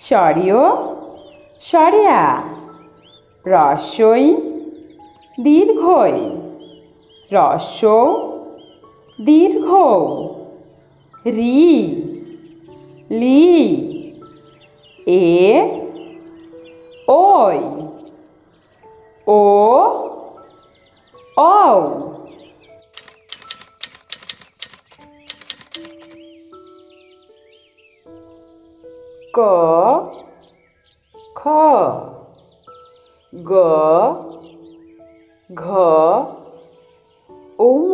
সরিয় সরিয়া রস্বই দীর্ঘই রস্বৌ দীর্ঘ রি লি এ ওই ও ঔ ক খ গ ঘ ঙ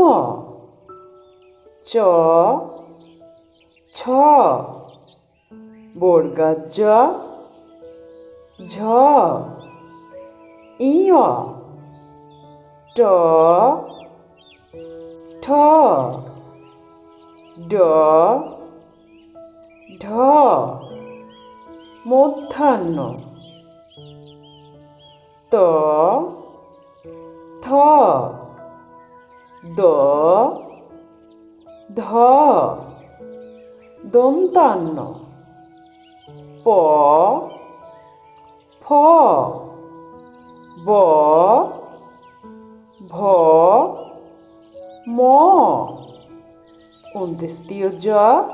চ ছ বর্গাৎ জ ঝ ইয় ট ঠ ড ঢ মূর্ধন্য ত থ দ ধ দন্তান্ন প ফ ব ভ ম অন্ত্যেষ্টিয় জ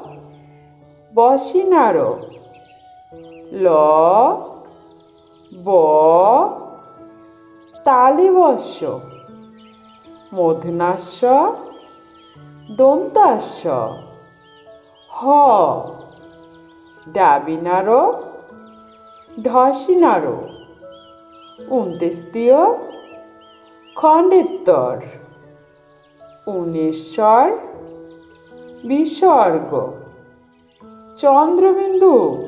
বসিনারো ল ব তালিবস্য মূর্ধন্যাস্য দন্তাস্য হ ডাবিনারো ঢসিনারো অন্ত্যেষ্টিয় খণ্ডেত্তর উনেশ্বর বিসর্গ চন্দ্রবিন্দু